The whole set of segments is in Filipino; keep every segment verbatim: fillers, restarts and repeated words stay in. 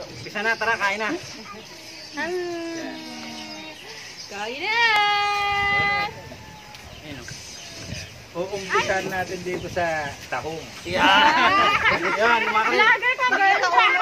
Isa na, tara, kain na. Kain na! Uumpisan natin dito sa tahong. Yan! Yan, mga karil. Lager ka, girl!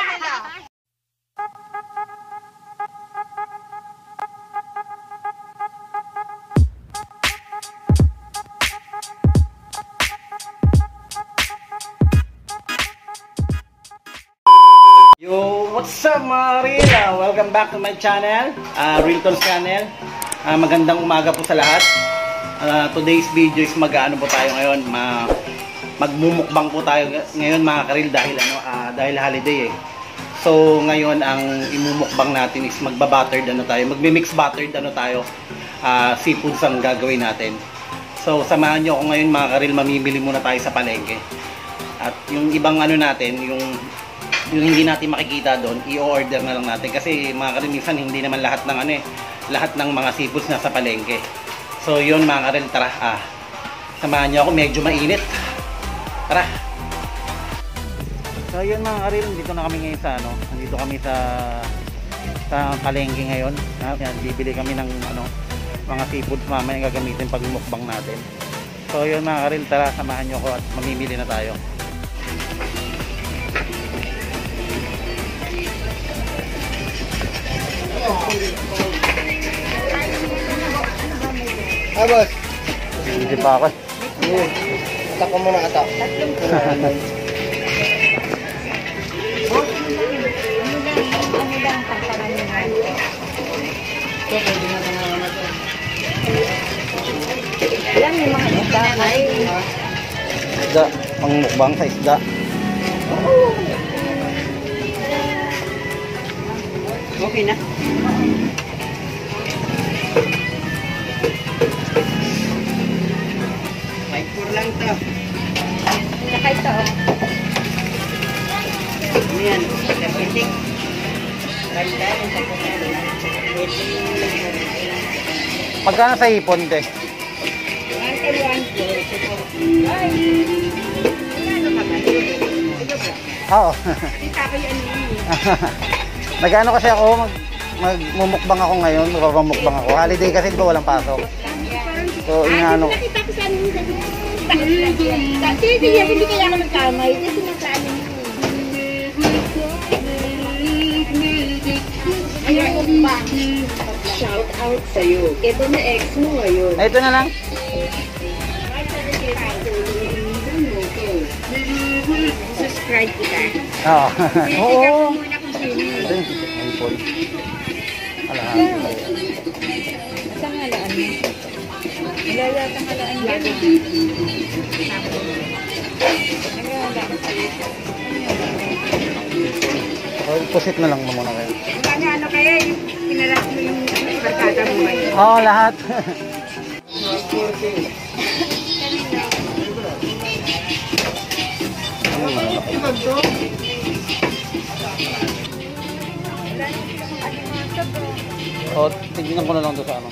Yo, what's up mga karil? Uh, welcome back to my channel, uh, Rilton's channel. Uh, magandang umaga po sa lahat. Uh, today's video is mag-ano po tayo ngayon, ma magmumukbang po tayo ngayon mga karil dahil ano, uh, dahil holiday eh. So ngayon ang imumukbang natin is magba-buttered ano tayo, magmi-mix buttered ano tayo, uh, seafoods ang gagawin natin. So samahan niyo ako ngayon mga karil, mamimili muna tayo sa palengke. At yung ibang ano natin, yung yung hindi natin makikita doon, i-order na lang natin kasi mga karil, minsan hindi naman lahat ng ano eh, lahat ng mga seafoods nasa palengke. So yun mga karil, tara, ah, samahan niyo ako, medyo mainit. Tara. So yun mga karil, dito na kami ngayon sa ano, nandito kami sa sa palengke ngayon. Ah, yan, bibili kami ng ano, mga seafoods mamaya gagamitin pag mukbang natin. So yun mga karil, tara, samahan niyo ako at mamimili na tayo. Ah, boss. Hindi pa ako. Atak ko muna, atak. Ano lang pagkaraniwan? Ito, pwede na tangalan natin. Alam mo mga isda ay Isda, pang mukbang sa isda. okay na. five four lang ito. Saka ito oh. Ano yan? Napitik. Randa, sa Magkano sa hipon, te? One and one four. Ay! Ano ka ba? Ito ba? Oo. Kita ko yan eh. Nag-ano kasi ako, mag magmumukbang ako ngayon, magpapamukbang ako. Holiday kasi di ba walang pasok. So, inaano. Nakita ko sa amin. Kasi hindi kaya ako nagkamay. Kasi nakaano mo. Ayun ba? Shout out sa'yo. Ito na ex mo ngayon. Ay, ito na lang. Subscribe kita. Oo. Oo. Muna kung sino. Ito yung hipon. Alahan. Saan halaan mo? Ilaya kang halaan yan. So, pusit na lang muna kayo. Ano ano kaya yung pinalas mo yung barkada mo ngayon? Oo, lahat. O, tignan ko na lang ito sa ano.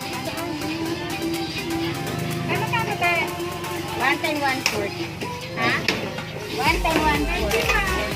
Ano ka ba tayo? One time one fourth. Ha? One time one fourth.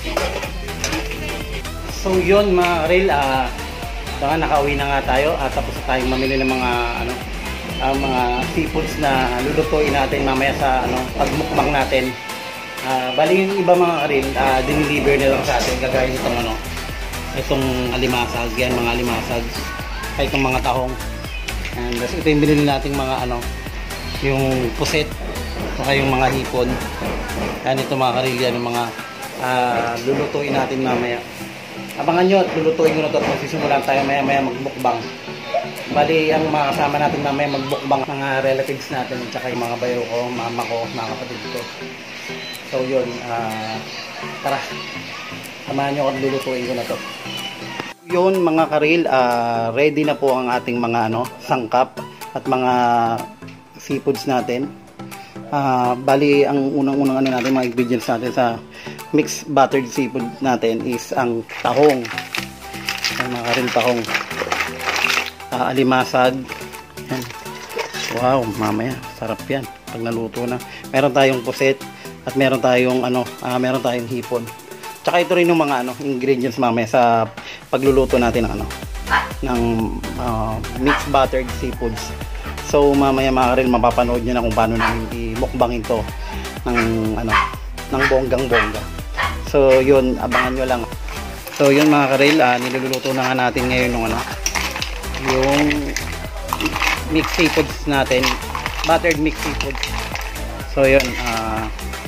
So yun mga karil, ah, uh, nakauwi na nga tayo at tapos na tayong mamili ng mga ano, ang mga seafoods na lulutuin natin mamaya sa ano, pagmukbang natin. Uh, bali yung iba mga karil, uh, diniliver nila sa atin kagaya nitong ano, itong alimasag, yan mga alimasag, kaya itong mga tahong. And ito yung binili nating mga ano, yung puset, saka yung mga hipon. Yan ito mga karil, yan yung mga uh, lulutuin natin mamaya. Abangan nyo at lulutuin ko na ito at magsisimulan tayo maya maya magbukbang. Bali ang mga kasama natin mamaya magbukbang, mga relatives natin at saka yung mga bayo ko, mama ko, mga kapatid ko. So yun, uh, tara, samahan nyo at lulutuin ko na ito. Yun mga karil, uh, ready na po ang ating mga ano, sangkap at mga seafoods natin. Uh, bali ang unang-unang ano natin, mga ingredients natin sa mixed buttered seafood natin is ang tahong, ang mga karil tahong, uh, alimasag. Yan. Wow, mamaya sarap yan pag naluto na. Meron tayong puset at meron tayong ano, uh, meron tayong hipon. Tsaka ito rin yung mga ano, ingredients mamaya sa pagluluto natin ng ano, ng uh, mixed buttered seafoods. So mamaya mga karel, mapapanood nyo na kung paano namin i-mukbangin to ng ano, ng bonggang bongga. So yun, abangan nyo lang. So yun mga karel, uh, niluluto na nga natin ngayon yung ano, yung mixed seafoods natin, buttered mixed seafoods. So yun, uh,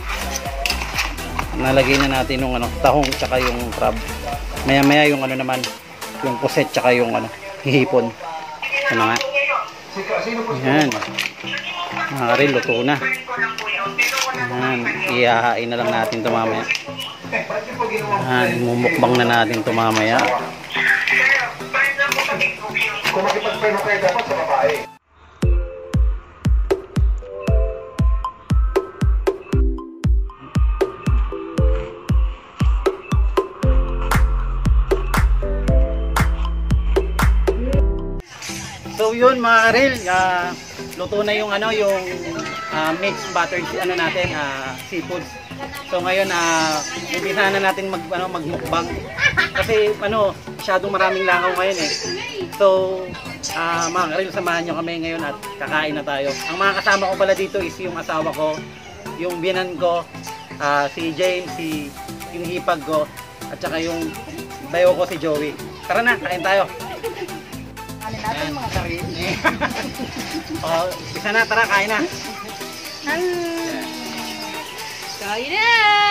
nalagay na natin yung ano, tahong tsaka yung crab. Maya maya yung ano naman, yung puset tsaka yung ano, hihipon. Ito na nga. Ayan. Mga karel, luto na. Ayan, ihahain na lang natin ito mamaya. Ayan, mumukbang na natin ito mamaya. Kung makipag-preno kayo dapat sa babae. So yun mga karel, uh, luto na yung ano, yung uh, mixed buttered ano natin, uh, seafoods. So ngayon uh, umpisa na natin mag ano, magmukbang kasi ano, masyadong maraming langaw ngayon eh. So uh, mga karel, samahan nyo kami ngayon at kakain na tayo. Ang mga kasama ko pala dito is yung asawa ko, yung biyanan ko, uh, si James, si yung hipag ko, at saka yung bayo ko si Joey. Tara na, kain tayo. Ano natin mga karin? Oh, isa na, tara, kain na. Kain na!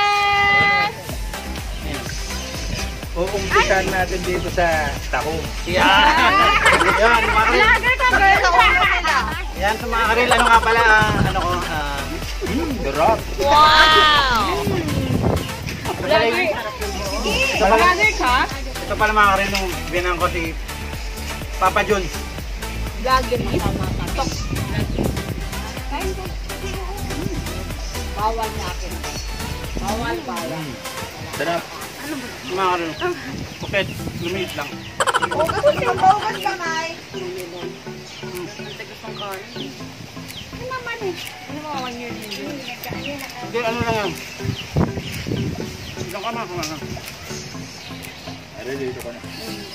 Uumpisan natin dito sa taho. Yan! Yan, mga karil. Lager ka ba? Sa ulo nila. Yan, sa mga karil, ano nga pala, ah, ano ko, ah, Durot. Wow! ito pala yung, ito pala, Lager ka? ito pala mga karil, nung binan ko si Papa Jones. Lager ni? Tok. Kain ko. Bawal na akin. Bawal, bawal. Sarap. Mga karil, bukit, lumiit lang. O, kasi sinabawal kamay. Ano naman eh? Ano mga one year din? Hindi, ano lang yan. Ilang ka na, kumana. Ano dito ko na.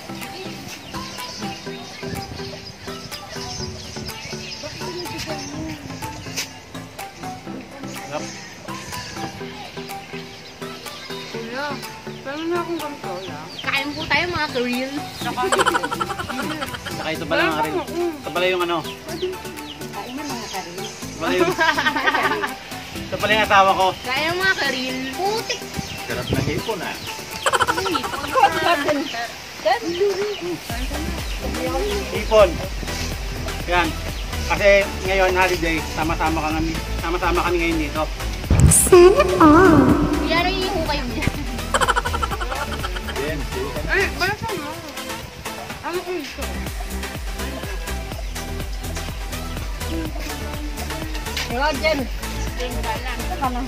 Sarap. Wala. Pero na akong ganito lang. Kain po tayo mga Korean. Saka ito pala mga karil. Ito pala yung ano. Kain na mga Korean. Ito pala yung, ito pala yung asawa ko. Kain mga Korean. Putik. Sarap ng hipon ah. Ipon. Yan. Kasi ngayon holiday, sama-sama kami, sama-sama kami ngayon dito. Yan ang iho kayo dyan. Yan. Ay, basta mo. Ano ko ito? Wala dyan. Tingga lang. Ito ka na.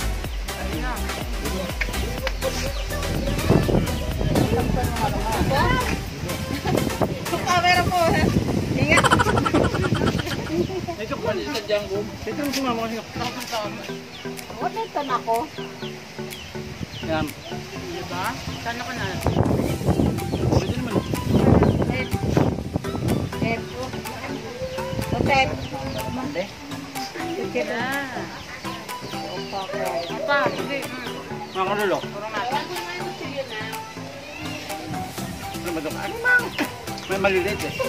Yung camera mo. Ingat. Ito pa sa Django. Ito yung sumama kasi. What ito na ako? Yan. Diba? Saan ako na? Pwede naman. Ed. Ed. Otet. Mande. Kira. Apa? Sige. Mga kanulo. Puro natin. Ano ba ito? Ano mang? May maliliit eh.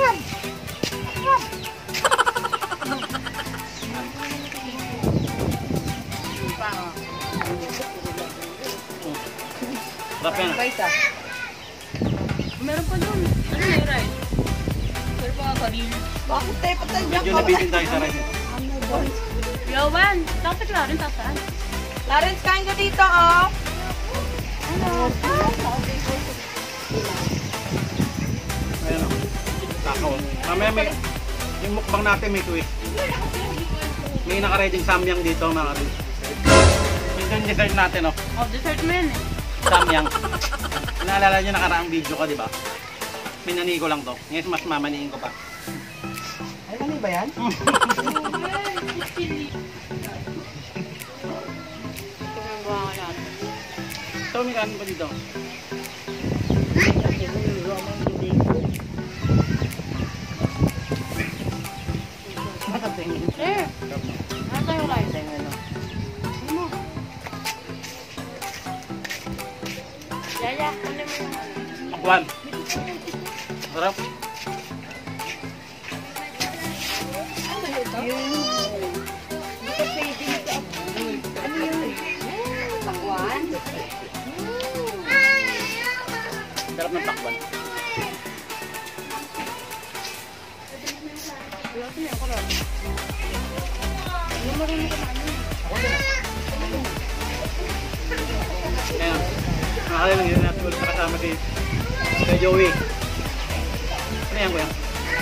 Sarap yan. Rice ah. Meron pa doon. Ano yung rice? Meron pa ka rin. Bakit tayo patay Medyo nabitin tayo sa rice. Yowan, dapat Clarence saan? Clarence, kain ka dito, oh. Ano? Ayan o. Takaw. Mamaya may, yung mukbang natin may twist. May nakareding samyang dito mga rin. Ito yung dessert natin o. Oh, dessert mo yan eh. Samyang. Naalala nyo nakaraang video ko, di ba? Minani ko lang to. Ngayon mas mamaniin ko pa. Ay, ano ba yan? So Ito, may kanin pa dito. Eh, ano tayo rice? Ano mo? Yaya, ano mo yung ano? Pakwan. Sarap. Hindi ka pwede nito. Ano yun? Pakwan? Sarap ng pakwan. Wala ko na, ako lang. Ano marunong ka namin? Ayan. Nakakala lang yun natin ulit nakasama si Kuya Joey. Ano yan, Kuya?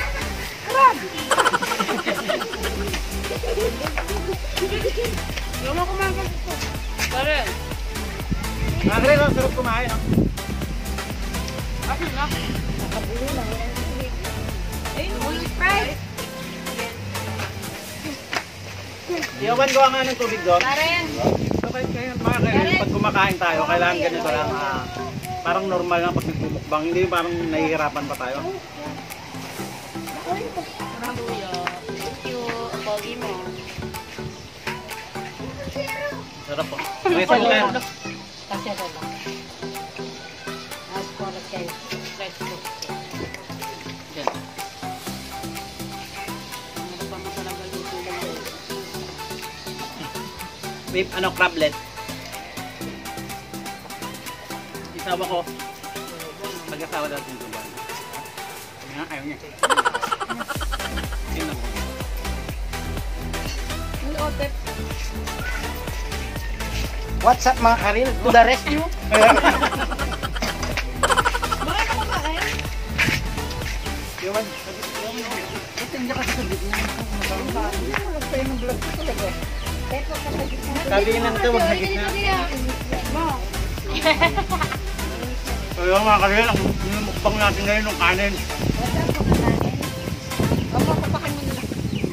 Hindi mo kumain ka dito. Pare. Nakakala lang, sarap kumain. No? Kasi na. Nakabulo lang. Ayun, only fries. Iyawan ko nga ng tubig doon. Karen. So, kahit kayo, mga kayo, pag kumakain tayo, kailangan ganito lang. ah, parang normal lang pag nagmumukbang. Hindi yung parang nahihirapan pa tayo. Kuya, thank you. Pogi mo. Sarap po. May isa mo tayo. Kasi ito lang. As for the cake. Let's go. Yan. Ano pa mo talaga luto lang yun? May ano, crablet. Isawa ko. Mag-asawa natin yung tuban. Nga, ayaw niya. Tingnan mo. Ang otep. What's up mga karil? To the rescue? Bakit ka kumakain? Iwan. Ito hindi kasi sa gitna. Magtayo ng vlog ko talaga. Sabi nga nito, wag sa gitna. Mo. Kaya mga karil, ang mukbang natin ngayon ng kanin. Opo, papakin mo nila.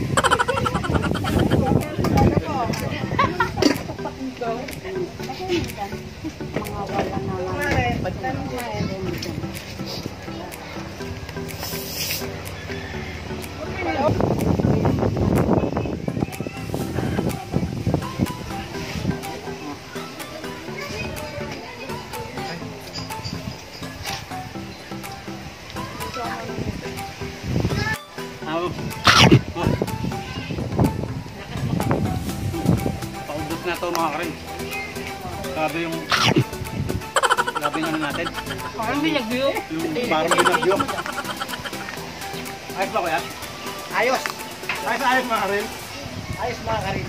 Mga wala na lang. Oh. Oh. Paubos na to mga karil. Grabe yung grabe yung ano natin. Parang binagyo. Yung parang binagyo. Ayos ba kuya? Ayos! Ayos ayos mga karil. Ayos mga karil.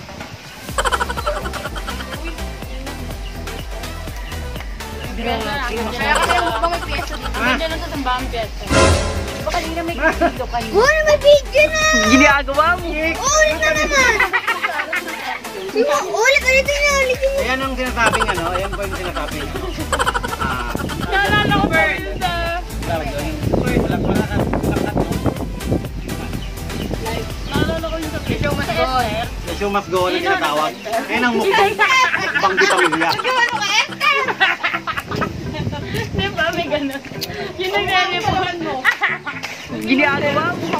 Kaya kasi yung mukbang may piyesa dito. Nandiyan lang sa sambahan piyesa. Baka hindi na may kilo kayo. Wala, may video na! Ginagawa mo. Ulit na naman! Ulit, ulit na, ulit na. Ayan ang sinasabing ano, ayan po yung sinasabing. Ah, Naalala ko, Berta. tawag doon. Wala wala ka lakat no. Naalala ko yung sa show mas good. The show must go on ang tinatawag. Ayan ang mukbang. Mukbang di pamilya. Di ba may ganun? Yung nagre-report mo. Ginagawa mo.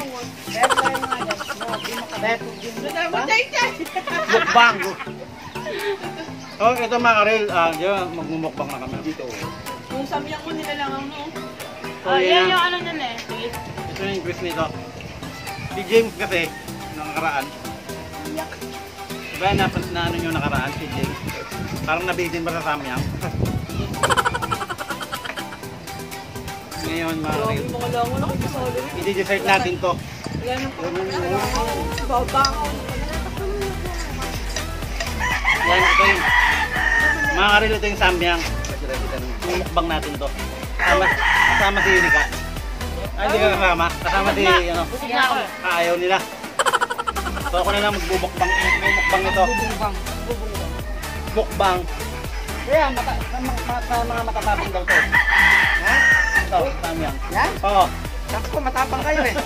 Mukbang. Oh, ito mga karil, ah, diyan magmumukbang na kami dito. Yung samyang mo nilalangan mo. So, Ah, yan yan yung ang- ano nun eh. Ito yung quiz nito. Si James kasi, nakaraan. Diba na, na ano yung nakaraan, si James? Parang nabitin ba sa samyang? Ngayon mga karil, Mga lango na kayo sa ulo. i-dessert natin to. Yan yung babango. Yan, ito yung mga karil, ito yung samyang. Yung mukbang natin to. Kasama, kasama si Unica. Ay, hindi ka kasama. Kasama si, ano, Busog na ako. ah, ayaw nila. So ako na lang magbubukbang, magbubukbang ito. Bubong. Mukbang. Kaya, mata, sa, mga, sa mga matatapang daw to. Ha? Ito, samyang. Yan? Oo. Tapos ko, matapang kayo eh.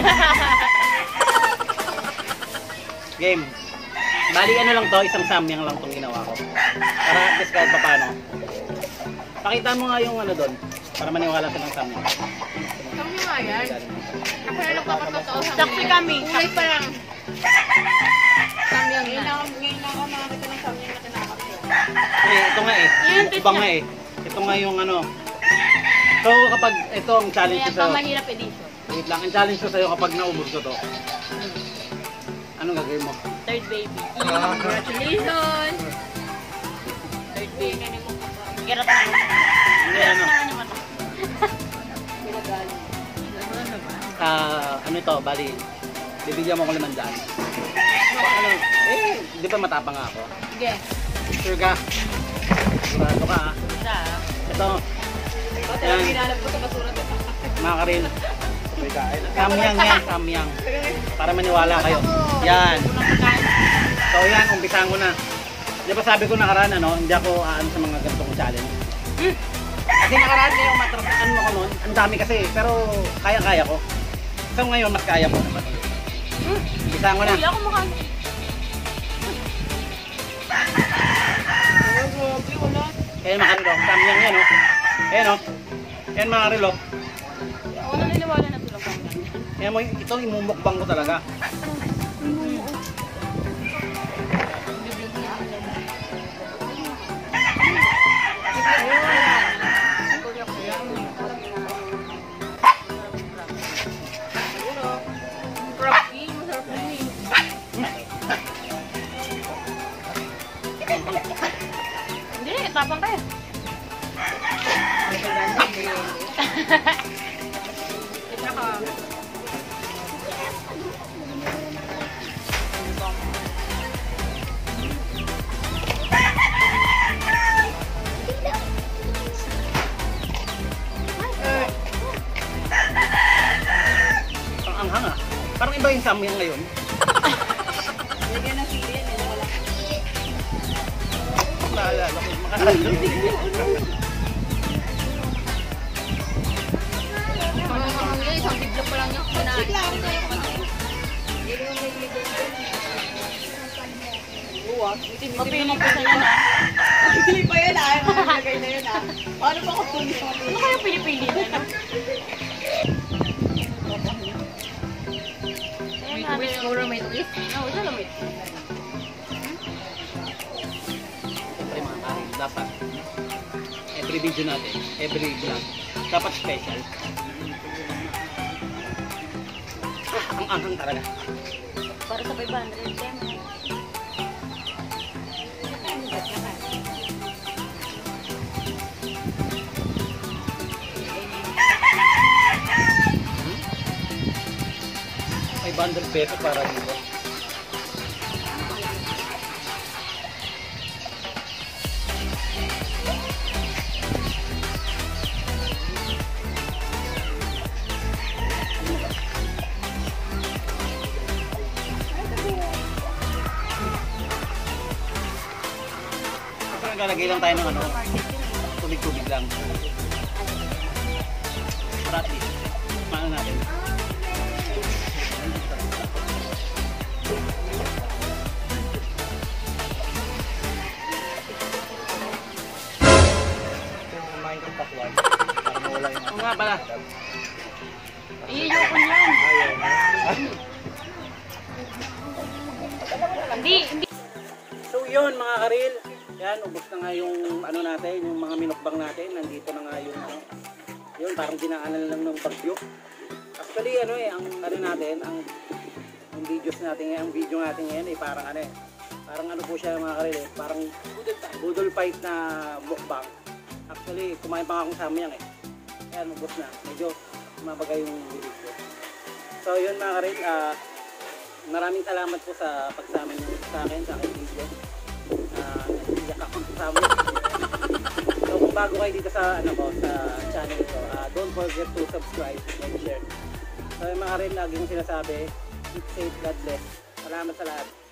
Game. Bali ano lang to, isang samyang lang tong ginawa ko. Para at least kahit pa paano. Pakita mo nga yung ano doon. Para maniwala ka ng thumbnail. Kami nga yan. Ako na lang papatotoo sa Saksi kami. Kulay pa lang. Samyang yan. Ngayon ako nakakita ng samyang na tinakap ko. Eh, ito nga eh. Yan, Iba nga eh. Ito nga yung ano. So kapag ito ang challenge ko Kaya sa'yo. pa mahirap edition. Wait lang, ang challenge ko sa'yo kapag naubos ko to. Anong gagawin mo? Third baby. Congratulations! Third baby. Gerot na. Hindi ano. Pinagaling. Ah, ano ito, bali. Bibigyan mo ko limang daan. Ano? Eh, di ba matapang nga ako? Sige. Sure ka? Sigurado ka ha? Isa. Ito, Pati Yan. lang ginalap ko sa basura to. mga karil. Samyang yan, samyang. Para maniwala kayo. Yan. So yan, umpisahan ko na. Di ba sabi ko nakaraan, ano, hindi ako aano sa mga ganitong challenge. Kasi nakaraan kayo, matrasaan mo ko noon. Ang dami kasi, pero kaya-kaya ko. So ngayon, mas kaya mo. Umpisahan ko na. Kuya, ako mukha. Kaya mga karil, oh, samyang yan, oh. Ayan, oh. Ayan mga karil, oh. Ako naniniwala na sila pang ganyan. Ayan mo, ito imumukbang ko talaga. Hindi, tapang kayo. Ito ka. Ang anghang ah. Parang iba yung samyang ngayon. Lagyan ng sili, yan wala. Naalala ko, makakalo. Isang bigla pa lang yung kinain. Mapili pa sa yan ah. Pili pa yan ah, maglagay na yun ah. Paano ba kung pili pa? Ano kaya pinipili na? May twist, Cora, may twist. No, wala lang may twist. Siyempre mga karin, dapat every video natin, every vlog, dapat special. Ah, ang anghang talaga. Para sa five hundred, ten. five hundred pesos para dito. Naglalagay lang tayo ng ano, tubig-tubig lang. Para at least, maano natin. Kumain ng pakwan. Para mawala yung Oo nga pala. Iyo ko yan. Hindi, hindi. So yun mga karil, yan, ubos na nga yung ano natin, yung mga minukbang natin, nandito na nga yung ano, yun, parang dinaanan lang ng bagyo. Actually, ano eh, ang ano natin, ang, ang videos natin, ang video natin ngayon eh, parang ano eh, parang ano po siya mga karil eh, parang budol fight na mukbang. Actually, kumain pa nga akong samyang eh. Yan, ubos na, medyo mabagay yung video ko. So yun mga karil, ah, maraming salamat po sa pagsama niyo sa akin, sa aking video. Uh, iyak ako sa amin. So kung bago kayo dito sa ano ko, sa channel ko, uh, don't forget to subscribe and share. So yung mga rin laging sinasabi, keep safe, God bless. Salamat sa lahat.